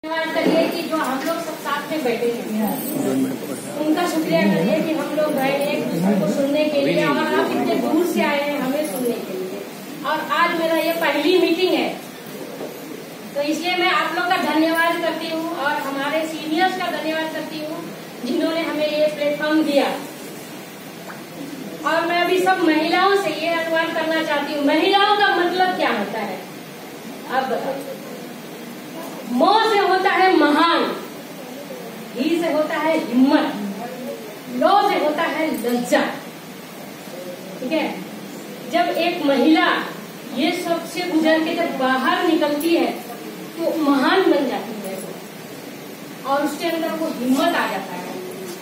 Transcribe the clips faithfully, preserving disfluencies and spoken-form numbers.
धन्यवाद करिए कि जो हम लोग सब साथ में बैठे हैं, उनका शुक्रिया करिए कि हम लोग गए एक दूसरे को सुनने के लिए और आप इतने दूर से आए हैं हमें सुनने के लिए। और आज मेरा ये पहली मीटिंग है, तो इसलिए मैं आप लोग का धन्यवाद करती हूँ और हमारे सीनियर्स का धन्यवाद करती हूँ जिन्होंने हमें ये प्लेटफॉर्म दिया। और मैं अभी सब महिलाओं से ये अनुवाद करना चाहती हूँ, महिलाओं का मतलब क्या होता है। अब मो से होता है महान, ही से होता है हिम्मत, लो से होता है लज्जा। ठीक है, जब एक महिला ये सबसे गुजर के जब बाहर निकलती है तो महान बन जाती है और उसके अंदर वो हिम्मत आ जाता है।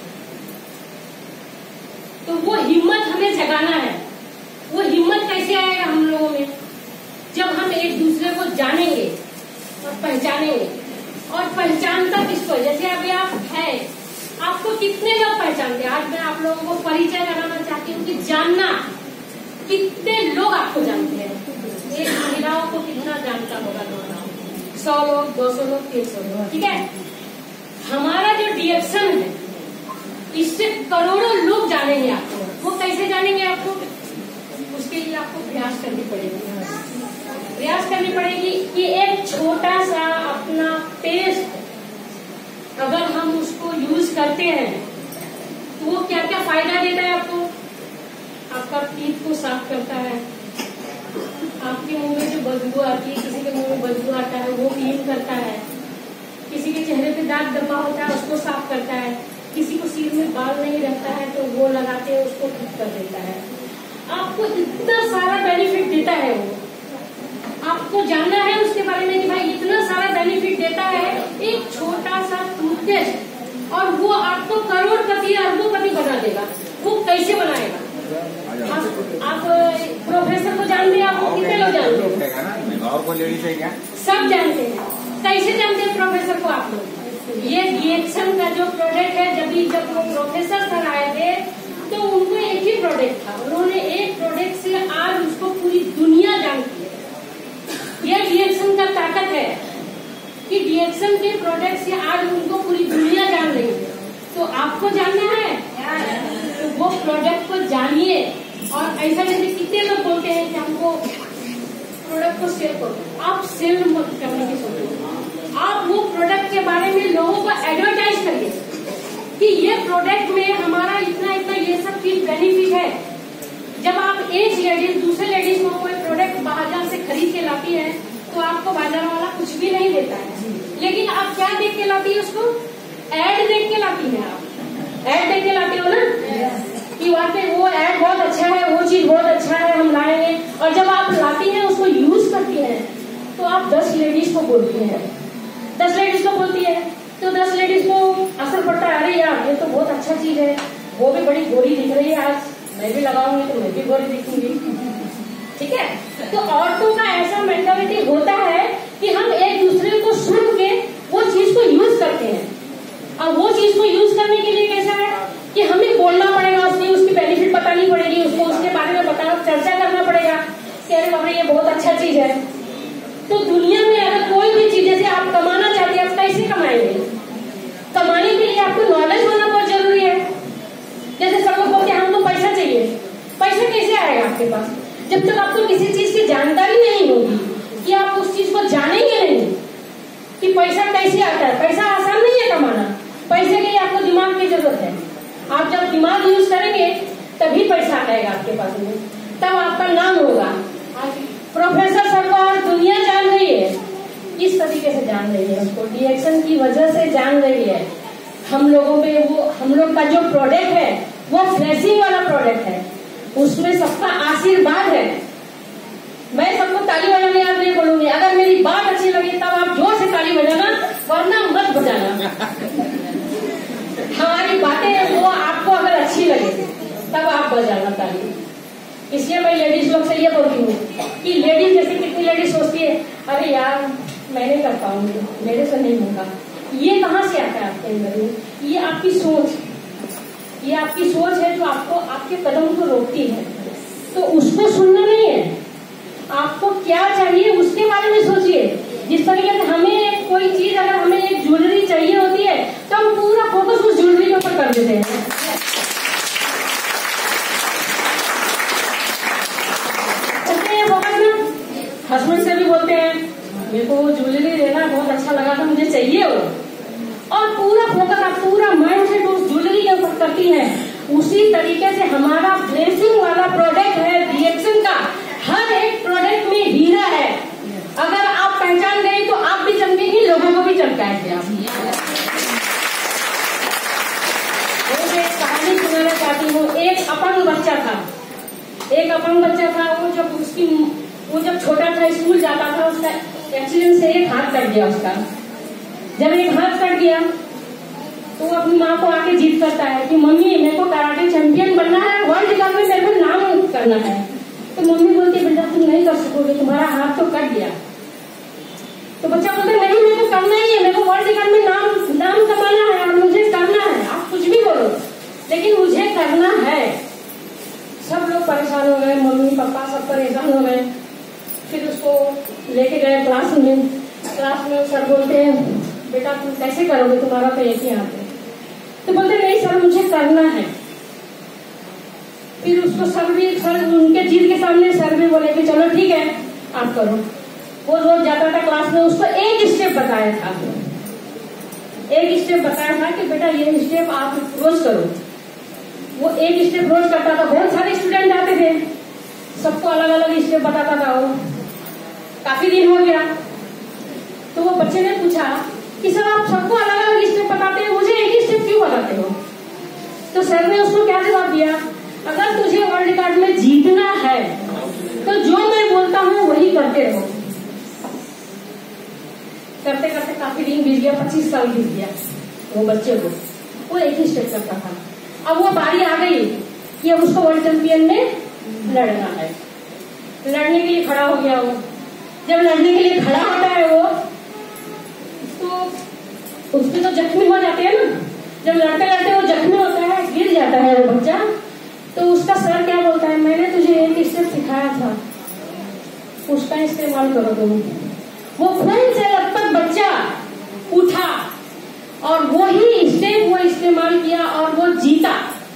तो वो हिम्मत हमें जगाना है। वो हिम्मत कैसे आएगा हम लोगों में? जब हम एक दूसरे को जानेंगे और पहचानेंगे। और पहचानता किसको? जैसे अभी आप है, आपको कितने लोग पहचानते हैं? आज मैं आप लोगों को परिचय कराना चाहती हूँ कि जानना कितने लोग आपको जानते हैं। एक महिलाओं को कितना जानता होगा? सौ लोग, दो सौ लोग, तीन सौ लोग। ठीक है, हमारा जो डिएक्शन है इससे करोड़ों लोग जानेंगे आपको। वो कैसे जानेंगे आपको? उसके लिए आपको प्रयास करनी पड़ेगी। प्रयास करनी पड़ेगी कि एक छोटा सा अपना पेस्ट अगर हम उसको यूज करते हैं तो वो क्या क्या फायदा देता है आपको? आपका टीथ को साफ करता है, आपके मुंह में जो बदबू आती है, किसी के मुंह में बदबू आता है वो क्लीन करता है, किसी के चेहरे पे दाग धब्बा होता है उसको साफ करता है, किसी को सिर में बाल नहीं रहता है तो वो लगाते हैं उसको ठीक कर देता है। आपको इतना सारा बेनिफिट देता है वो। आपको जानना है उसके बारे में कि भाई इतना सारा बेनिफिट देता है एक छोटा सा टूथपेस्ट, और वो आपको करोड़पति अरबोपति बना देगा। वो कैसे बनाएगा? आप, आप प्रोफेसर को जानते हैं? आपको कितने लोग जानते हैं? और कोई लेडीज है क्या? सब जानते हैं। कैसे जानते हैं प्रोफेसर को आप लोग? ये रिएक्शन का जो प्रोडक्ट है, जब जब वो प्रोफेसर सर आए थे तो उनको एक ही प्रोडक्ट था। उन्होंने एक प्रोडक्ट से आज उसको पूरी दुनिया जानती है। ये रिएक्शन का ताकत है कि रिएक्शन के प्रोडक्ट से आज उनको पूरी दुनिया जान रही है। तो आपको जानना है तो वो प्रोडक्ट को जानिए। और ऐसा जैसे कितने लोग बोलते हैं कि हमको प्रोडक्ट को सेल करो, आप सेल मत करने की सोचो। आप वो प्रोडक्ट के बारे में लोगों को एडवर्टाइज करिए कि ये प्रोडक्ट में हमारा इतना इतना ये सब चीज बेनिफिट है। जब आप एक लेडीज दूसरे लेडीज को कोई प्रोडक्ट बाजार से खरीद के लाती है तो आपको बाजार वाला कुछ भी नहीं देता है, लेकिन आप क्या देख के लाती है? उसको एड देख के लाती है। आप एड देख के लाते हो ना कि वाकई वो एड बहुत अच्छा है, वो चीज बहुत अच्छा है, हम लाएंगे। और जब आप लाती हैं उसको यूज करती हैं तो आप दस लेडीज को बोलती हैं, दस लेडीज को बोलती है तो दस लेडीज को असर पड़ता है, अरे यार ये तो बहुत अच्छा चीज है, वो भी बड़ी गोरी दिख रही है, आज मैं भी लगाऊंगी तो मैं भी गोरी दिखूंगी। ठीक है, तो औरतों का ऐसा मेंटालिटी होता है कि हम एक दूसरे को सुन के वो चीज को यूज करते हैं। और वो चीज को यूज करने के लिए कैसा है कि हमें बोलना पड़ेगा, उसकी उसकी बेनिफिट बतानी पड़ेगी, उसको उसके बारे में बताना, चर्चा करना पड़ेगा कि अरे बाबा ये बहुत अच्छा चीज है। तो दुनिया में अगर कोई भी चीज, जैसे आप कमाना चाहते हैं, आप कैसे कमाएंगे? कमाने के लिए आपको नॉलेज होना बहुत जरूरी है। जैसे सब लोग बोलते हैं हमको पैसा चाहिए, पैसा कैसे आएगा आपके पास? जब तक आपको किसी चीज की जानकारी नहीं होगी, कि आप उस चीज को जानेंगे नहीं कि पैसा कैसे आता है। पैसा आसान नहीं है कमाना, पैसे के लिए आपको दिमाग की जरूरत है। आप जब दिमाग यूज करेंगे तभी पैसा आएगा आपके पास में, तब आपका नाम होगा। प्रोफेसर सर को और दुनिया जान रही है, किस तरीके से जान रही है? उसको रिएक्शन की वजह से जान रही है। हम लोगों में वो हम लोग का जो प्रोडक्ट है वो फ्लैशिंग वाला प्रोडक्ट है, उसमें सबका आशीर्वाद है। मैं सबको ताली बजाने याद नहीं बोलूंगी, अगर मेरी बात अच्छी लगी तब आप जोर से ताली बजाना, वरना मत बजाना। हमारी बातें वो आपको अगर अच्छी लगे तब आप बजाना ताली। इसलिए मैं लेडीज लोग से ये बोलती हूँ कि लेडीज, जैसे कितनी लेडीज सोचती है अरे यार मैं नहीं कर पाऊंगी, मेरे से नहीं होगा। ये कहाँ से आता है आपके अंदर? ये आपकी सोच, ये आपकी सोच है जो आपको आपके कदम को रोकती है। तो उसको सुनना नहीं है, आपको क्या चाहिए उसके बारे में सोचिए। जिस तरीके से हमें कोई चीज अगर हमें एक देते हैं। हस्बैंड से भी बोलते हैं मेरे को ज्वेलरी लेना बहुत अच्छा लगा था, मुझे चाहिए वो, और पूरा फोकस आप पूरा माइंड सेट उस ज्वेलरी के ऊपर करती है। उसी तरीके से हमारा ब्लेसिंग वाला प्रोडक्ट है रिएक्शन का, हर एक प्रोडक्ट में हीरा है। अगर आप पहचान गए तो आप भी चमकेंगे, लोगों को भी चमकाएंगे आप। एक कहानी सुनाना चाहती हूँ। एक अपंग बच्चा था, एक अपंग बच्चा था वो जब उसकी वो जब छोटा था स्कूल जाता था, उसका एक्सीडेंट से एक हाथ कट गया उसका। जब एक हाथ कट गया तो वो अपनी माँ को आके जिद करता है कि मम्मी मेरे को कराटे चैंपियन बनना है, वर्ल्ड कप में मेरे को नाम करना है। तो मम्मी बोलती बेटा तुम नहीं कर सकोगे, तुम्हारा हाथ तो कट गया। तो बच्चा बोलता नहीं मेरे को करना ही है, मेरे को वर्ल्ड कप में नाम नाम कमाना है और मुझे करना है। आप कुछ भी बोलो लेकिन मुझे करना है। सब लोग परेशान हो गए, मम्मी पापा सब परेशान हो गए। फिर उसको लेके गए क्लास में। क्लास में सर बोलते हैं बेटा तुम कैसे करोगे, तुम्हारा तो एक ही हाथ है। तो बोलते नहीं सर मुझे करना है। फिर उसको सर भी सर उनके जीत के सामने सर भी बोले कि चलो ठीक है आप करो। वो रोज जाता था क्लास में, उसको एक स्टेप बताया था, एक स्टेप बताया था कि बेटा ये स्टेप आप रोज करो। वो एक स्टेप रोज करता था। बहुत सारे स्टूडेंट आते थे, सबको अलग अलग स्टेप बताता था। वो काफी दिन हो गया तो वो बच्चे ने पूछा कि सर आप सबको अलग अलग स्टेप बताते हैं, मुझे एक ही स्टेप क्यों बताते हो? तो सर ने उसको क्या जवाब दिया, अगर तुझे वर्ल्ड कप में जीतना है तो जो मैं बोलता हूँ वही करते रहो। करते करते काफी दिन बीत गया, पच्चीस साल बीत गया वो बच्चे को, वो एक ही स्टेप करता था। अब वो बारी आ गई कि अब उसको वर्ल्ड चैंपियन में लड़ना है। लड़ने के लिए खड़ा हो गया वो। जब लड़ने के लिए खड़ा होता है वो तो उसके तो जख्मी हो जाते हैं ना। जब लड़ते लड़ते वो जख्मी होता है, गिर जाता है वो बच्चा। तो उसका सर क्या बोलता है, मैंने तुझे एक स्टेप सिखाया था, उसका इस्तेमाल करो तुम। वो खून से लथपथ बच्चा उठा और वो ही स्टेप वो इस्तेमाल किया और वो जीता।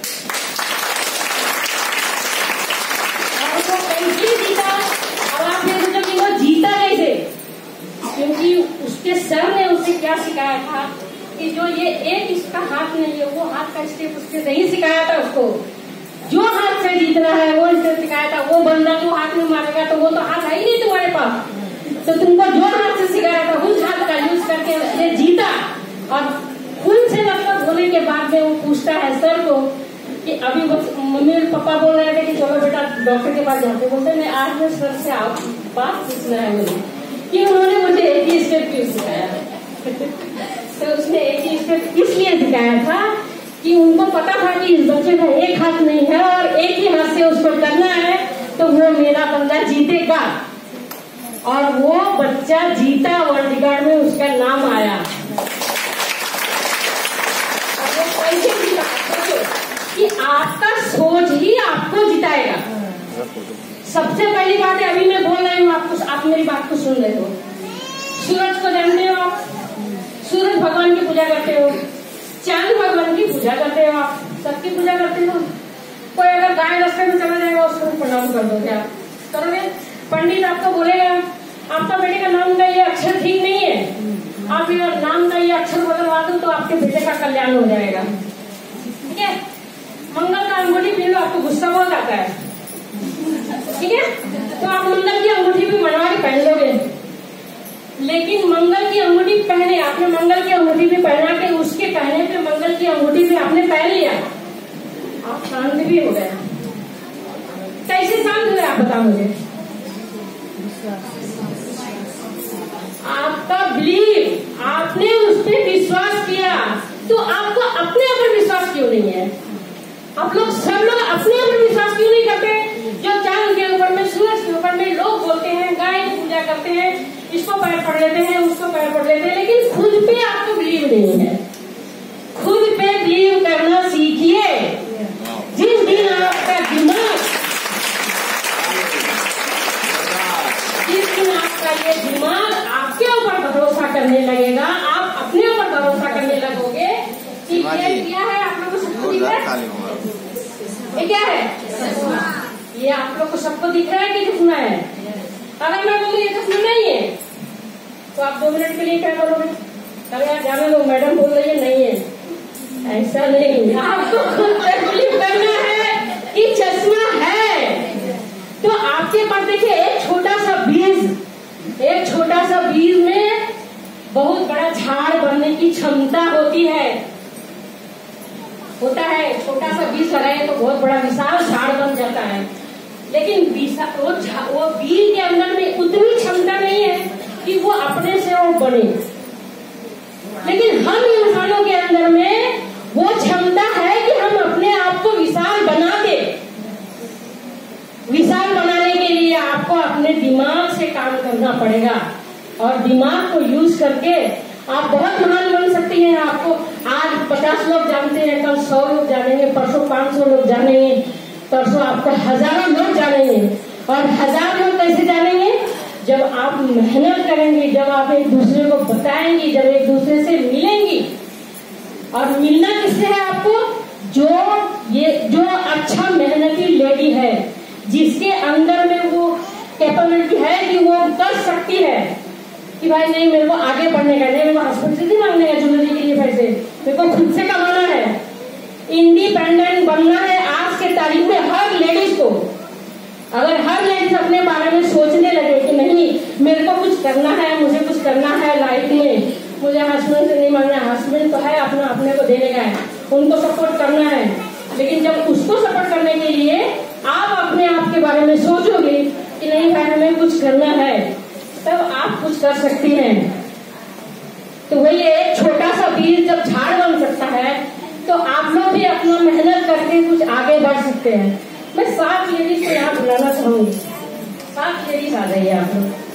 और वो कैसे जीता? अब आप ये सोचो कि वो जीता कैसे? क्योंकि उसके सर ने उसे क्या सिखाया था कि जो ये एक इसका हाथ नहीं है, वो हाथ का स्टेप उसने नहीं सिखाया था उसको। जो हाथ से जीतना है वो स्टेप सिखाया था। वो बंदा जो हाथ में मारेगा तो वो तो हाथ है ही नहीं तुम्हारे पास, तो तुमको जो हाथ से सिखाया था उस हाथ का यूज करके उसने जीता। और खून से लथपथ होने के बाद में वो पूछता है सर को कि अभी मम्मी और पापा बोल रहे थे कि चलो बेटा डॉक्टर के पास जाते। बोलते मैं आज में सर से आप बात पूछना है मुझे कि उन्होंने मुझे एक ही स्टेप क्यों सिखाया। तो उसने एक ही स्टेप इसलिए सिखाया था कि उनको पता था कि इस बच्चे का एक हाथ नहीं है और एक ही हाथ से उसको करना है, तो वो मेरा बंदा जीतेगा। और वो बच्चा जीता, वर्ल्ड रिकॉर्ड में उसका नाम आया। और वो कैसे जीता? कि आपका सोच ही आपको जिताएगा। सबसे पहली बात है, अभी मैं बोल रही हूँ आपको, आप मेरी बात को सुन रहे हो। सूरज को जानते हो आप, सूरज भगवान की पूजा करते हो, चांद भगवान की पूजा करते हो, आप सबकी पूजा करते हो। कोई अगर गाय रास्ते में चला जाएगा उसको प्रणाम कर दोगे, आप करोगे? पंडित आपको बोलेगा आपका बेटे का नाम का ये अक्षर ठीक नहीं है, आप ये नाम का ये अक्षर बदलवा दो तो आपके बेटे का कल्याण हो जाएगा। ठीक है? मंगल का अंगूठी पहन लो, आपको गुस्सा बहुत आता है, ठीक है, तो आप मंगल की अंगूठी भी बनवा के पहन लोगे। लेकिन मंगल की अंगूठी पहने, आपने मंगल की अंगूठी भी पहना के उसके पहने पे मंगल की अंगूठी भी आपने पहन लिया, आप शांत भी हो गए। कैसे शांत हुए आप बताओ मुझे? आपका बिलीव, आपने उस पर विश्वास किया। तो आपको अपने ऊपर विश्वास क्यों नहीं है? आप लोग सब लोग अपने ऊपर विश्वास क्यों नहीं करते? जो चांद के ऊपर में, सूरज के ऊपर में लोग बोलते हैं, गाय की पूजा करते हैं, इसको पैर पड़ लेते हैं, उसको पैर पड़ लेते हैं, लेकिन खुद पे आपको बिलीव नहीं है। खुद पे बिलीव करना सीखिए। जिस दिन आपका दिमाग, जिस दिन आपका ये दिमाग आपके ऊपर भरोसा करने लगेगा, आप अपने ऊपर भरोसा करने लगोगे कि ये किया है, आप लोगों से दिख रहा है? ये क्या है? ये आप लोग को सबको दिख रहा है कि चश्मा है? अगर मैं बोलूँ ये चश्मा नहीं है तो आप दो मिनट के लिए क्या करोगे? अरे यार जाने दो, मैडम बोल रही है नहीं है। ऐसा नहीं, आपको खुद तकलीफ करना है कि चश्मा है। तो आपके पास देखिए एक छोटा सा बीज, एक छोटा सा बीज में बहुत बड़ा झाड़ बनने की क्षमता होती है, होता है। छोटा सा बीज लगाए तो बहुत बड़ा विशाल झाड़ बन जाता है, लेकिन वो वो बीज के अंदर में उतनी क्षमता नहीं है कि वो अपने से वो बने। लेकिन हम इंसानों के अंदर में वो क्षमता है कि हम अपने आप को विशाल बना दे। विशाल बनाने के लिए आपको अपने दिमाग से काम करना पड़ेगा, और दिमाग को यूज करके आप बहुत महान बन सकती हैं। आपको आज पचास लोग जानते हैं, कल सौ लोग जानेंगे, परसों पांच सौ लोग जानेंगे, परसों आपको हजारों लोग जानेंगे। और हजार लोग कैसे जानेंगे? जब आप मेहनत करेंगी, जब आप एक दूसरे को बताएंगी, जब एक दूसरे से मिलेंगी। और मिलना किससे है आपको? जो ये जो अच्छा मेहनती लेडी है, जिसके अंदर में वो कैपेबिलिटी है कि वो कर सकती है कि भाई नहीं मेरे को आगे बढ़ने का, नहीं मेरे को हॉस्पिटल से नहीं मांगने का ज्वेलरी के लिए पैसे, मेरे को खुद से कमाना है, इंडिपेंडेंट बनना है। आज के तारीख में हर लेडीज को, अगर हर लेडीज अपने बारे में सोचने लगे कि नहीं मेरे को कुछ करना है, मुझे कुछ करना है लाइफ में, मुझे हस्बैंड से नहीं मांगना है, हस्बैंड तो है अपना अपने को देने का है, उनको सपोर्ट करना है। लेकिन जब उसको सपोर्ट करने के लिए आप अपने आप के बारे में सोचोगे कि नहीं भाई हमें कुछ करना है, तब आप कुछ कर सकती हैं। तो वही एक छोटा सा बीज जब झाड़ बन सकता है, तो आप लोग भी अपना मेहनत करके कुछ आगे बढ़ सकते हैं। मैं सात लेडीज को यहाँ बुलाना चाहूंगी। सात लेडीज आ जाइए आप लोग।